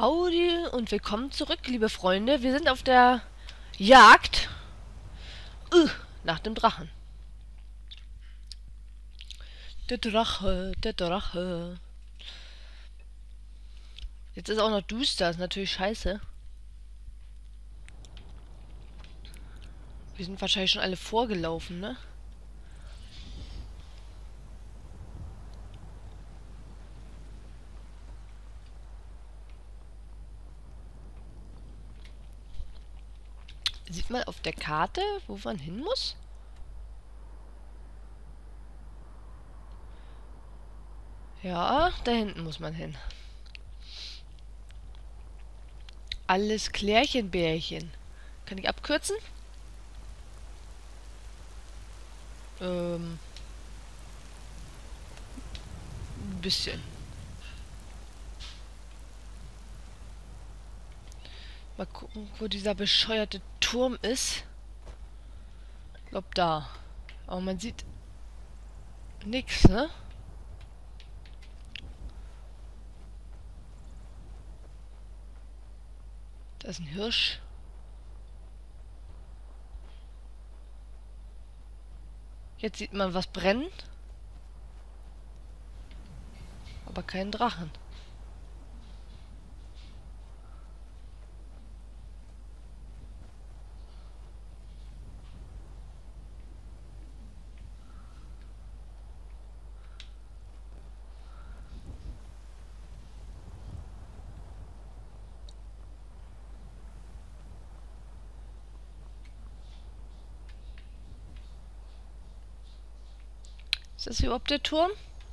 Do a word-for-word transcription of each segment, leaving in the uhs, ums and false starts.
Howdy und willkommen zurück, liebe Freunde. Wir sind auf der Jagd uh, nach dem Drachen. Der Drache, der Drache. Jetzt ist auch noch düster, ist natürlich scheiße. Wir sind wahrscheinlich schon alle vorgelaufen, ne? Sieht man auf der Karte, wo man hin muss? Ja, da hinten muss man hin. Alles Klärchen, Bärchen. Kann ich abkürzen? Ähm. Ein bisschen. Mal gucken, wo dieser bescheuerte Turm ist. Ich glaub da. Aber man sieht nix, ne? Da ist ein Hirsch. Jetzt sieht man was brennen. Aber keinen Drachen. Ist das überhaupt der Turm?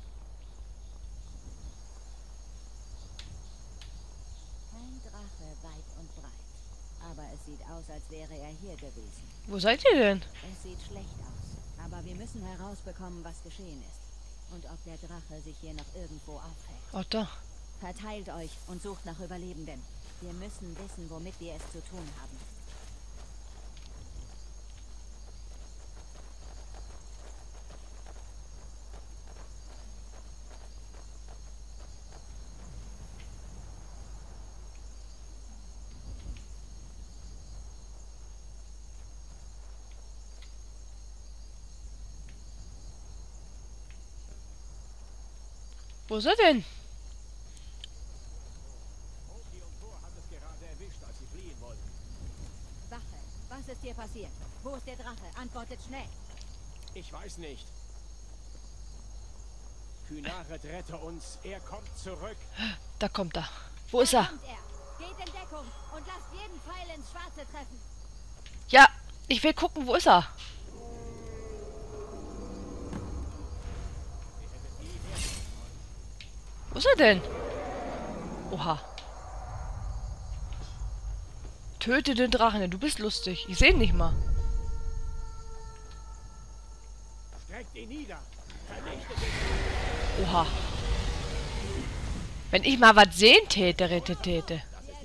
Kein Drache weit und breit. Aber es sieht aus, als wäre er hier gewesen. Wo seid ihr denn? Es sieht schlecht aus. Aber wir müssen herausbekommen, was geschehen ist. Und ob der Drache sich hier noch irgendwo aufhält. Ach, da. Verteilt euch und sucht nach Überlebenden. Wir müssen wissen, womit wir es zu tun haben. Wo ist er denn? Oki und Thor hat es gerade erwischt, als sie fliehen wollten. Wache, was ist dir passiert? Wo ist der Drache? Antwortet schnell. Ich weiß nicht. Kynaret, rette uns. Er kommt zurück. Da kommt er. Wo ist er? Kommt er. Geht in Deckung und lasst jeden Pfeil ins Schwarze treffen. Ja, ich will gucken, wo ist er? Wo ist er denn? Oha. Töte den Drachen, du bist lustig. Ich sehe ihn nicht mal. Streckt ihn nieder. Vernichtet ihn. Oha. Wenn ich mal was sehen täte, rette täte.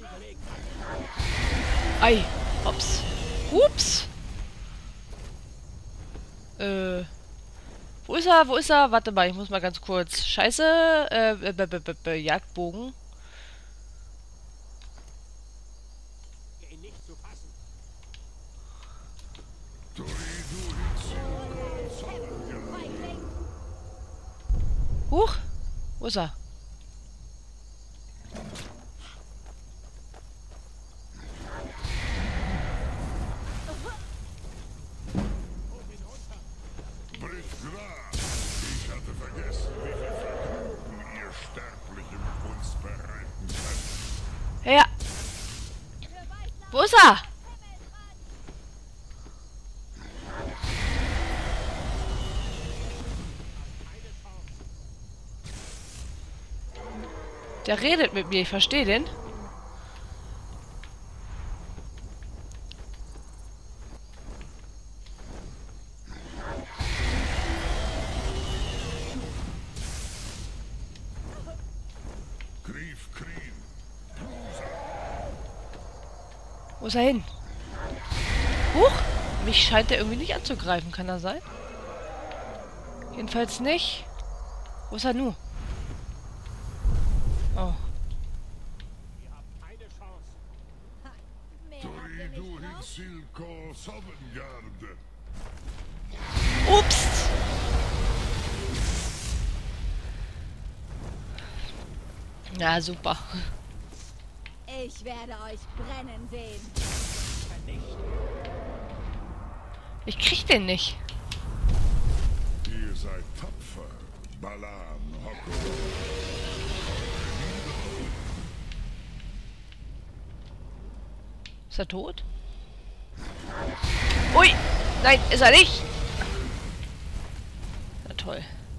Ei. Ups. Ups. Äh. Wo ist er? Wo ist er? Warte mal, ich muss mal ganz kurz. Scheiße. Äh, b -b -b -b Jagdbogen. Ihn nicht zu fassen. Huch. Wo ist er? Ich hatte vergessen, wie viel Vergnügen ihr Sterblichen uns bereiten könnt. Ja. Wo ist er? Der redet mit mir, ich verstehe den. Grief Krien. Wo ist er hin? Huch! Mich scheint er irgendwie nicht anzugreifen, kann er sein? Jedenfalls nicht. Wo ist er nun? Oh. Ihr habt Silko Sovngarde. Ups! Na super. Ich werde euch brennen sehen. Ich krieg den nicht. Ihr seid tapfer, Balan Hokoro. Ist er tot? Ui! Nein, ist er nicht! Na toll.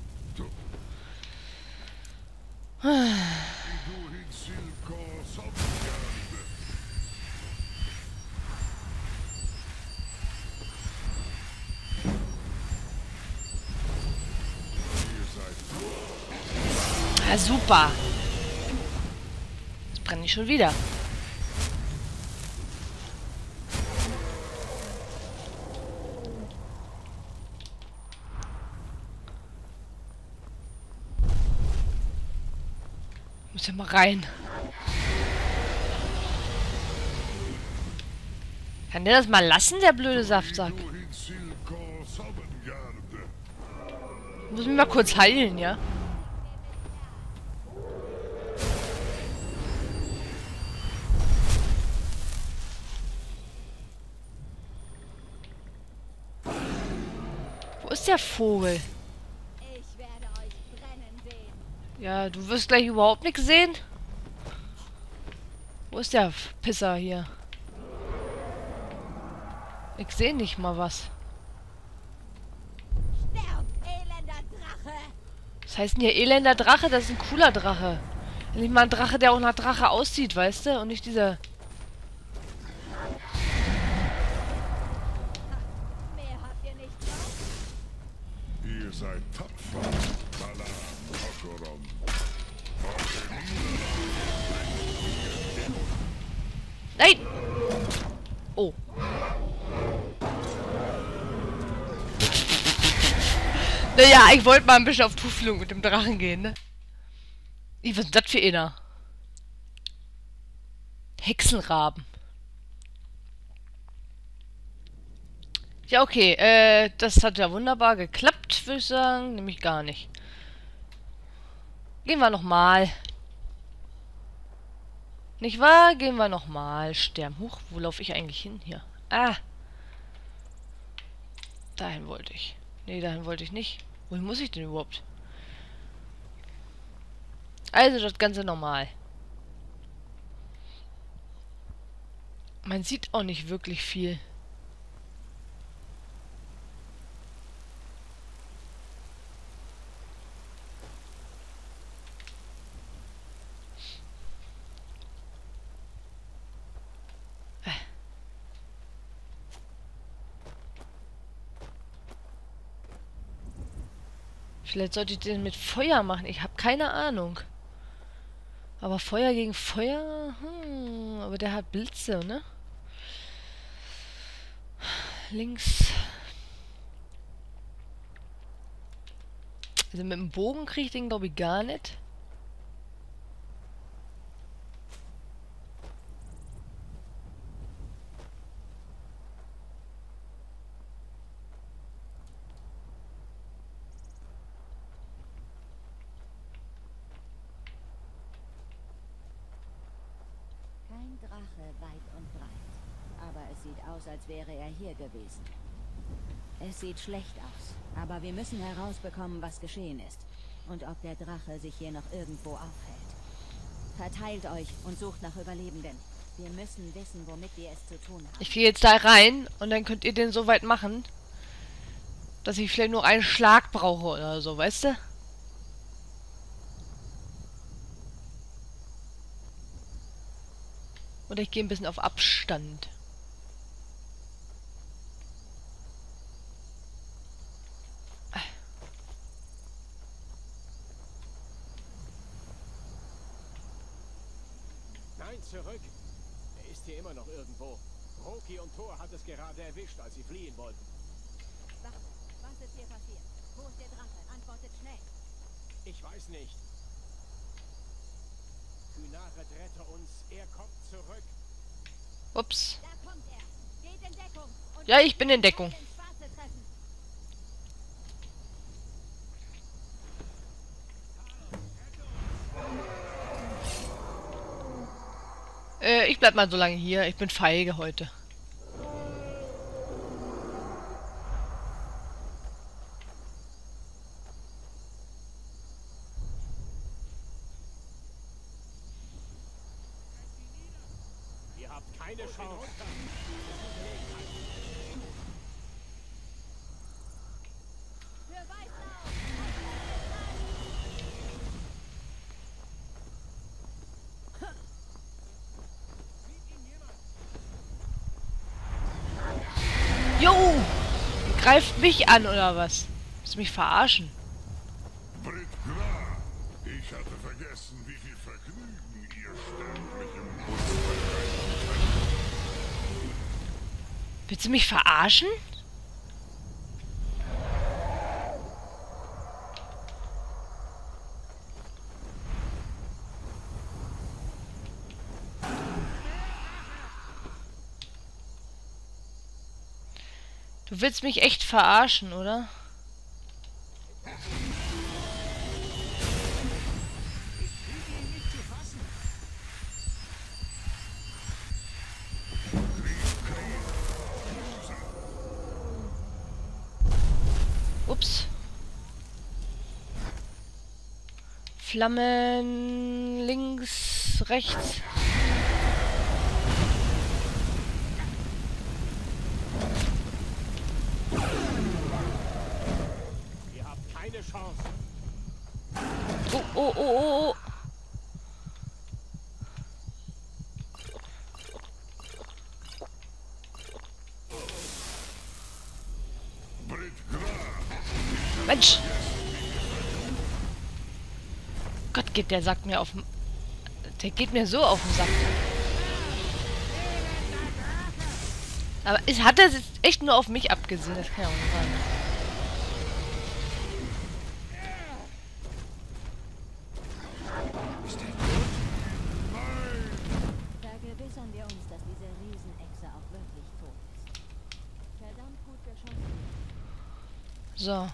Iduhin Silko Sovngarde. Ihr seid Ja, super. Jetzt brenne ich schon wieder. Muss ja mal rein. Kann der das mal lassen, der blöde Saftsack? Iduhin Silko Sovngarde. Muss mich mal kurz heilen, ja? Wo ist der Vogel? Ich werde euch brennen sehen. Ja, du wirst gleich überhaupt nichts sehen. Wo ist der Pisser hier? Ich sehe nicht mal was. Sterb, elender Drache! Was heißt denn hier elender Drache? Das ist ein cooler Drache. Endlich mal ein Drache, der auch nach Drache aussieht, weißt du? Und nicht dieser... Mehr habt ihr nicht drauf? Ihr seid tapfer, Balan Hokoron. Nein! Oh. Naja, ich wollte mal ein bisschen auf Tuchfühlung mit dem Drachen gehen, ne? Ih, was ist das für einer? Hexenraben. Ja, okay. Äh, das hat ja wunderbar geklappt, würde ich sagen. Nämlich gar nicht. Gehen wir nochmal. Nicht wahr? Gehen wir nochmal. Sterben. Huch, wo laufe ich eigentlich hin hier? Ah. Dahin wollte ich. Nee, dahin wollte ich nicht. Wohin muss ich denn überhaupt? Also das Ganze normal. Man sieht auch nicht wirklich viel. Vielleicht sollte ich den mit Feuer machen. Ich habe keine Ahnung. Aber Feuer gegen Feuer? Hm, aber der hat Blitze, ne? Links. Also mit dem Bogen kriege ich den, glaube ich, gar nicht. Kein Drache weit und breit. Aber es sieht aus, als wäre er hier gewesen. Es sieht schlecht aus. Aber wir müssen herausbekommen, was geschehen ist. Und ob der Drache sich hier noch irgendwo aufhält. Verteilt euch und sucht nach Überlebenden. Wir müssen wissen, womit wir es zu tun haben. Ich gehe jetzt da rein und dann könnt ihr den so weit machen, dass ich vielleicht nur einen Schlag brauche oder so, weißt du? Oder ich gehe ein bisschen auf Abstand. Nein, zurück. Er ist hier immer noch irgendwo. Roki und Thor hat es gerade erwischt, als sie fliehen wollten. Warte, was ist hier passiert? Wo ist der Drache? Antwortet schnell. Ich weiß nicht. Kynaret, rette uns. Er kommt zurück. Ups. Da kommt er. Geht Ja, ich bin in Deckung. Äh, ich bleib mal so lange hier. Ich bin feige heute. Ihr habt keine Chance. Jo! Ihr greift mich an, oder was? Willst du mich verarschen? Brit-Gra, ich hatte vergessen, wie viel Vergnügen ihr Sterblichem uns bereiten könnt. Willst du mich verarschen? Du willst mich echt verarschen, oder? Ups. Flammen links, rechts. Ihr habt keine Chance. Oh, oh, oh, oh, oh. Mensch! Gott, geht der Sack mir auf den... Der geht mir so auf den Sack. Aber ist, hat er jetzt echt nur auf mich abgesehen? Das kann ja auch nicht sein. Vergewissern wir uns, dass diese Riesenechse auch wirklich tot ist. Verdammt gut geschossen. So.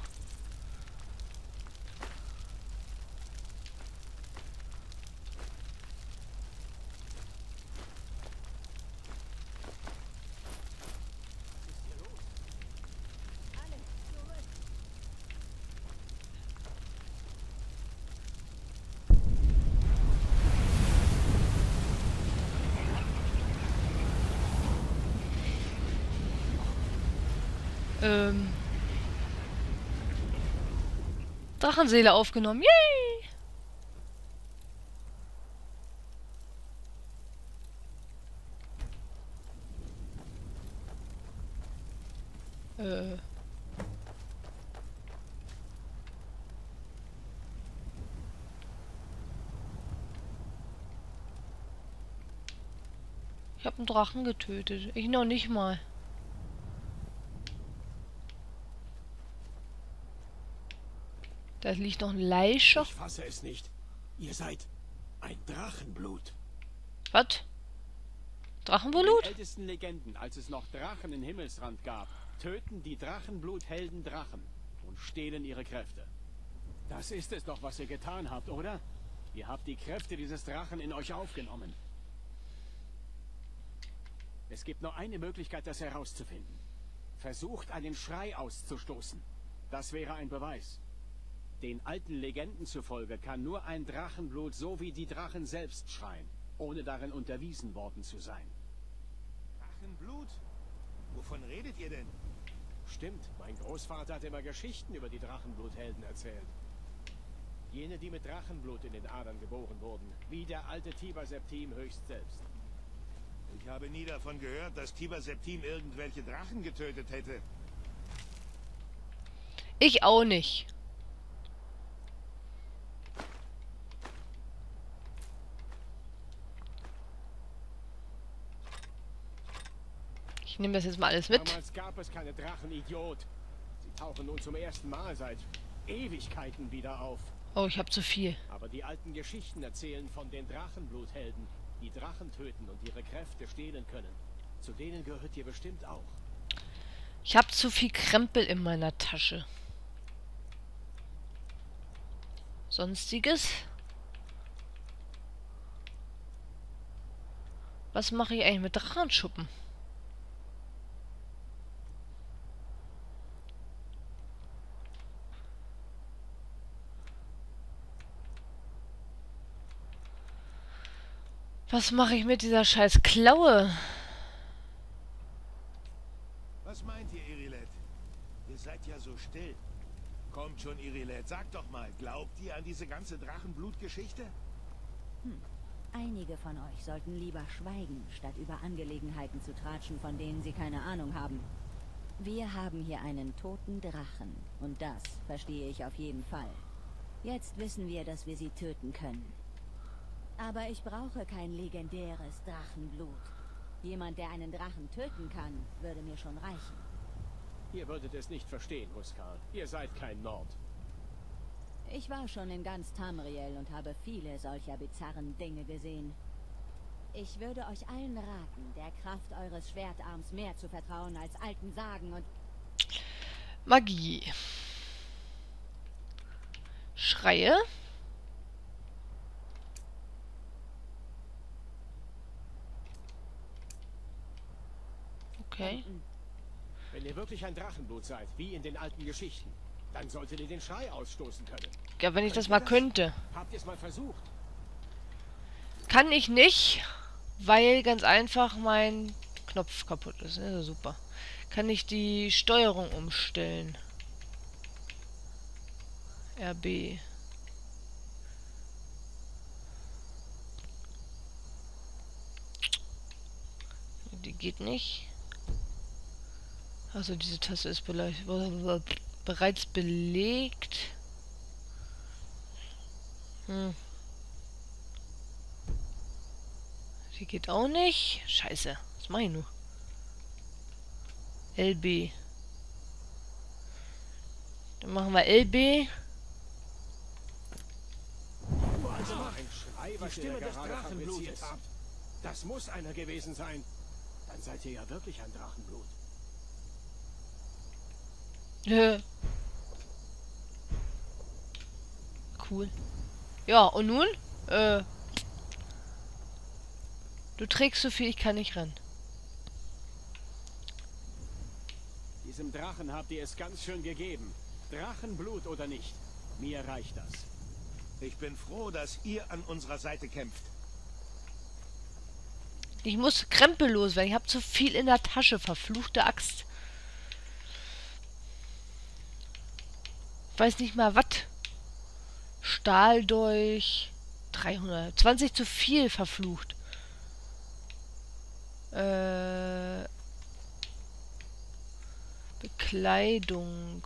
Ähm. Drachenseele aufgenommen. Yay! Äh. Ich habe einen Drachen getötet. Ich noch nicht mal. Da liegt noch ein Leiche. Ich fasse es nicht. Ihr seid ein Drachenblut. Was? In Drachenblut? den ältesten Legenden, als es noch Drachen in Himmelsrand gab, töten die Drachenbluthelden Drachen und stehlen ihre Kräfte. Das ist es doch, was ihr getan habt, oder? Ihr habt die Kräfte dieses Drachen in euch aufgenommen. Es gibt nur eine Möglichkeit, das herauszufinden. Versucht, einen Schrei auszustoßen. Das wäre ein Beweis. Den alten Legenden zufolge kann nur ein Drachenblut so wie die Drachen selbst schreien, ohne darin unterwiesen worden zu sein. Drachenblut? Wovon redet ihr denn? Stimmt, mein Großvater hat immer Geschichten über die Drachenbluthelden erzählt. Jene, die mit Drachenblut in den Adern geboren wurden, wie der alte Tiber Septim höchst selbst. Ich habe nie davon gehört, dass Tiber Septim irgendwelche Drachen getötet hätte. Ich auch nicht. Ich nehme das jetzt mal alles mit. Damals gab es keine Drachen, Idiot. Sie tauchen nun zum ersten Mal seit Ewigkeiten wieder auf. Oh, ich habe zu viel. Aber die alten Geschichten erzählen von den Drachenbluthelden, die Drachen töten und ihre Kräfte stehlen können. Zu denen gehört ihr bestimmt auch. Ich habe zu viel Krempel in meiner Tasche. Sonstiges? Was mache ich eigentlich mit Drachenschuppen? Was mache ich mit dieser scheiß Klaue? Was meint ihr, Irilet? Ihr seid ja so still. Kommt schon, Irilet, sag doch mal, glaubt ihr an diese ganze Drachenblut-Geschichte? Hm. Einige von euch sollten lieber schweigen, statt über Angelegenheiten zu tratschen, von denen sie keine Ahnung haben. Wir haben hier einen toten Drachen. Und das verstehe ich auf jeden Fall. Jetzt wissen wir, dass wir sie töten können. Aber ich brauche kein legendäres Drachenblut. Jemand, der einen Drachen töten kann, würde mir schon reichen. Ihr würdet es nicht verstehen, Huskar. Ihr seid kein Nord. Ich war schon in ganz Tamriel und habe viele solcher bizarren Dinge gesehen. Ich würde euch allen raten, der Kraft eures Schwertarms mehr zu vertrauen als alten Sagen und... Magie. Schreie. Okay. Wenn ihr wirklich ein Drachenblut seid, wie in den alten Geschichten, dann solltet ihr den Schrei ausstoßen können. Ja, wenn ich Könnt das ihr mal könnte. Habt ihr es mal versucht? Kann ich nicht, weil ganz einfach mein Knopf kaputt ist. Ne? Super. Kann ich die Steuerung umstellen. R B. Die geht nicht. Also diese Taste ist bereits belegt. Hm. Die geht auch nicht. Scheiße. Was mache ich nur? L B. Dann machen wir L B. Also ein Schrei, was die Stimme des Drachenblutes habt. Das muss einer gewesen sein. Dann seid ihr ja wirklich ein Drachenblut. Cool. Ja, und nun? Äh. Du trägst so viel, ich kann nicht rennen. Diesem Drachen habt ihr es ganz schön gegeben. Drachenblut oder nicht. Mir reicht das. Ich bin froh, dass ihr an unserer Seite kämpft. Ich muss krempellos werden. Ich habe zu viel in der Tasche. Verfluchte Axt. Ich weiß nicht mal, was. Stahldolch. dreihundertzwanzig zu viel, verflucht. Äh... Bekleidung.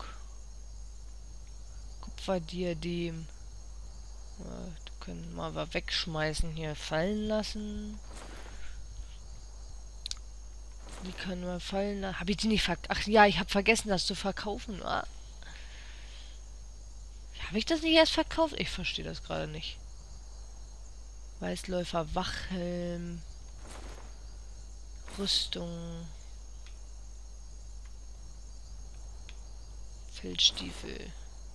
Kupferdiadem. Ja, das können wir aber wegschmeißen hier. Fallen lassen. Die können wir fallen lassen. Habe ich die nicht verkauft? Ach ja, ich habe vergessen, das zu verkaufen. Ah. Habe ich das nicht erst verkauft? Ich verstehe das gerade nicht. Weißläufer, Wachhelm. Rüstung. Feldstiefel.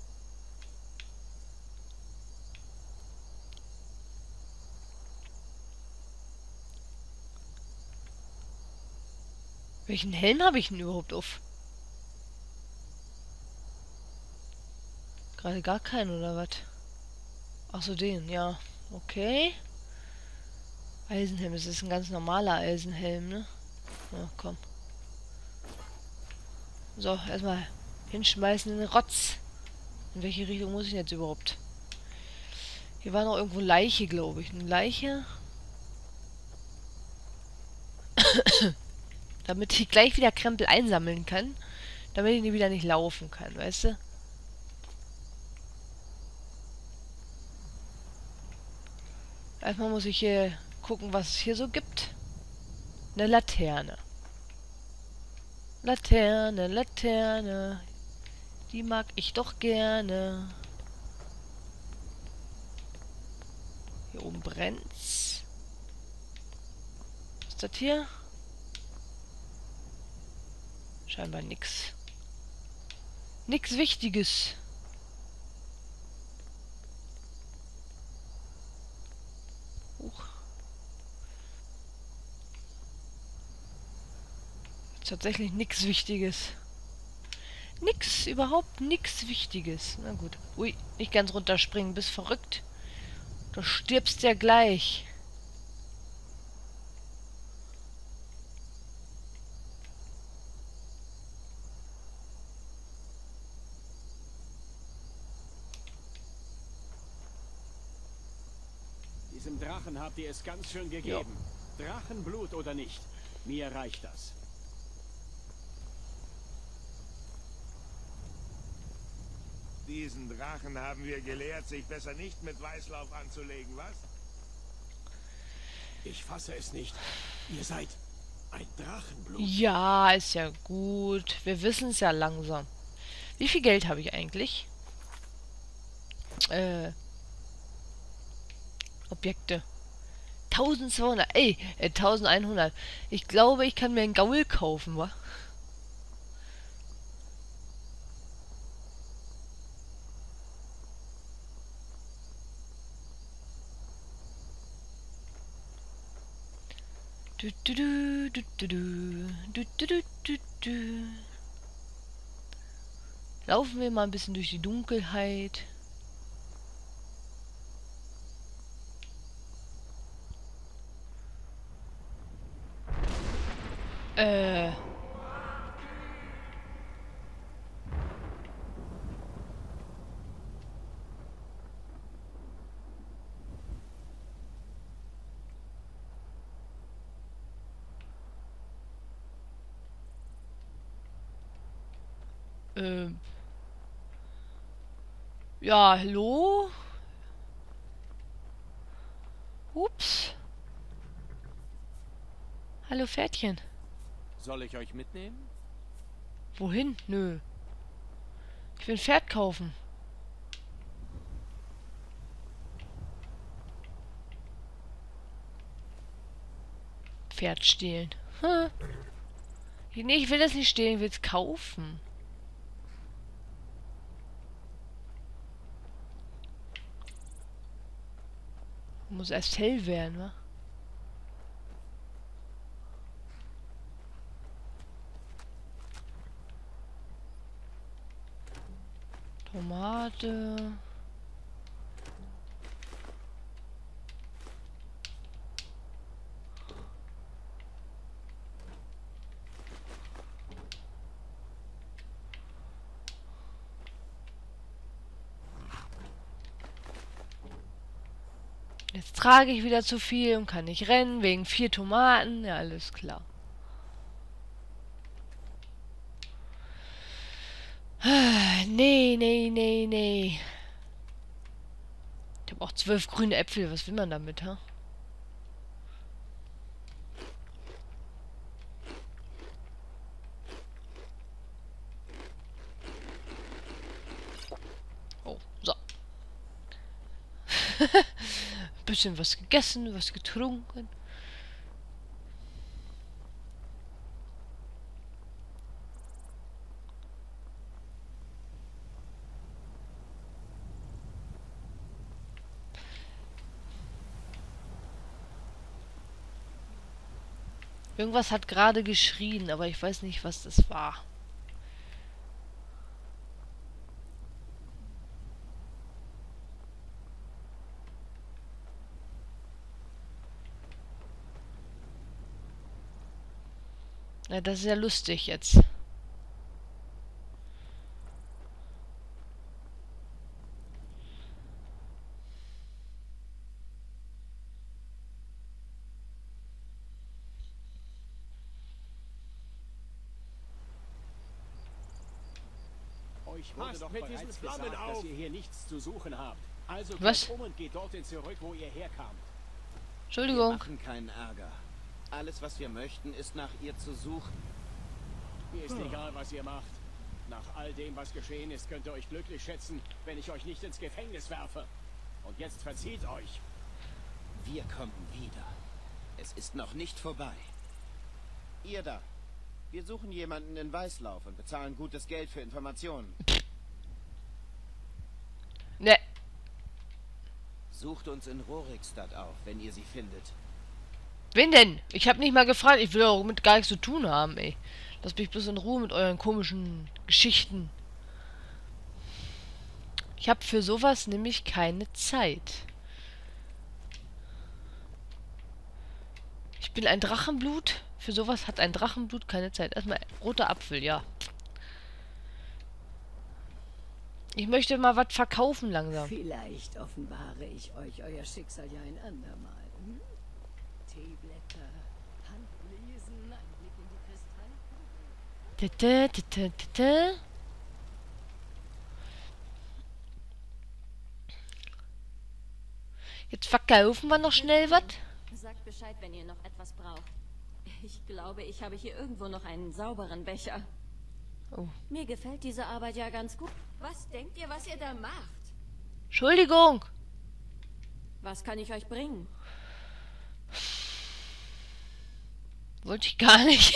Welchen Helm habe ich denn überhaupt auf? Gerade gar keinen, oder was? Ach so, den, ja. Okay. Eisenhelm, das ist ein ganz normaler Eisenhelm, ne? Ja, komm. So, erstmal hinschmeißen in den Rotz. In welche Richtung muss ich jetzt überhaupt? Hier war noch irgendwo Leiche, glaube ich. Eine Leiche. Damit ich gleich wieder Krempel einsammeln kann. Damit ich nie wieder nicht laufen kann, weißt du? Erstmal muss ich hier gucken, was es hier so gibt. Eine Laterne. Laterne, Laterne. Die mag ich doch gerne. Hier oben brennt's. Was ist das hier? Scheinbar nix. Nix Wichtiges. Huch. Tatsächlich nix Wichtiges. Nix, überhaupt nix Wichtiges. Na gut. Ui, nicht ganz runterspringen, bist verrückt. Du stirbst ja gleich. Diesem Drachen habt ihr es ganz schön gegeben. Jo. Drachenblut oder nicht, mir reicht das. Diesen Drachen haben wir gelehrt, sich besser nicht mit Weißlauf anzulegen, was? Ich fasse es nicht. Ihr seid ein Drachenblut. Ja, ist ja gut. Wir wissen es ja langsam. Wie viel Geld habe ich eigentlich? Äh... Objekte. eintausendzweihundert. Ey, äh, eintausendeinhundert. Ich glaube, ich kann mir einen Gaul kaufen, wa? Du, du, du, du, du, du, du, du, du, du. Laufen wir mal ein bisschen durch die Dunkelheit. Äh. Ähm. Ja, hallo? Ups. Hallo, Pferdchen. Soll ich euch mitnehmen? Wohin? Nö. Ich will ein Pferd kaufen. Pferd stehlen. Hm. Nee, ich will das nicht stehlen, ich will es kaufen. Muss erst hell werden, wa? Tomate. Jetzt trage ich wieder zu viel und kann nicht rennen wegen vier Tomaten. Ja, alles klar. Nee, nee, nee, nee. Ich habe auch zwölf grüne Äpfel. Was will man damit, ha? Oh, so. Bisschen was gegessen, was getrunken. Irgendwas hat gerade geschrien, aber ich weiß nicht, was das war. Ja, das ist ja lustig jetzt. Euch wurde doch bereits gesagt, dass ihr hier nichts zu suchen habt. Also Was? kehrt um und geht dorthin zurück, wo ihr herkamt. Entschuldigung. Wir machen keinen Ärger. Alles, was wir möchten, ist nach ihr zu suchen. Mir ist egal, was ihr macht. Nach all dem, was geschehen ist, könnt ihr euch glücklich schätzen, wenn ich euch nicht ins Gefängnis werfe. Und jetzt verzieht euch. Wir kommen wieder. Es ist noch nicht vorbei. Ihr da. Wir suchen jemanden in Weißlauf und bezahlen gutes Geld für Informationen. Ne. Sucht uns in Rorikstadt auf, wenn ihr sie findet. Wen denn? Ich habe nicht mal gefragt. Ich will auch mit gar nichts zu tun haben, ey. Lasst mich bloß in Ruhe mit euren komischen Geschichten. Ich habe für sowas nämlich keine Zeit. Ich bin ein Drachenblut. Für sowas hat ein Drachenblut keine Zeit. Erstmal roter Apfel, ja. Ich möchte mal was verkaufen langsam. Vielleicht offenbare ich euch euer Schicksal ja ein andermal. Hm? Teeblätter, Handlesen, ein Blick in die Kristallkugel. Tete, tete, tete. Jetzt verkaufen wir noch schnell was. Sagt Bescheid, wenn ihr noch etwas braucht. Ich glaube, ich habe hier irgendwo noch einen sauberen Becher. Oh. Mir gefällt diese Arbeit ja ganz gut. Was denkt ihr, was ihr da macht? Entschuldigung. Was kann ich euch bringen? Wollte ich gar nicht.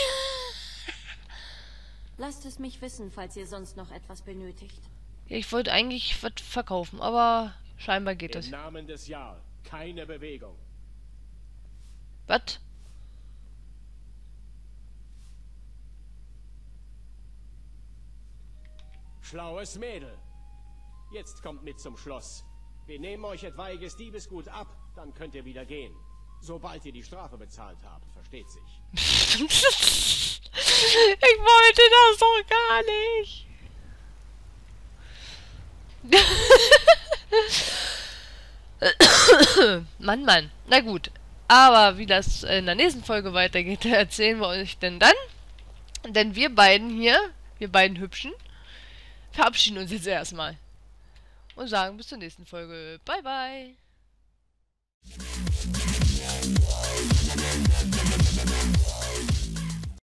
Lasst es mich wissen, falls ihr sonst noch etwas benötigt. Ja, ich wollte eigentlich was verkaufen, aber scheinbar geht das. Im Namen des Jarl, keine Bewegung. Was? Schlaues Mädel. Jetzt kommt mit zum Schloss. Wir nehmen euch etwaiges Diebesgut ab, dann könnt ihr wieder gehen. Sobald ihr die Strafe bezahlt habt, versteht sich. Ich wollte das doch gar nicht. Mann, Mann. Na gut. Aber wie das in der nächsten Folge weitergeht, erzählen wir euch denn dann. Denn wir beiden hier, wir beiden Hübschen, verabschieden uns jetzt erstmal. Und sagen bis zur nächsten Folge. Bye, bye.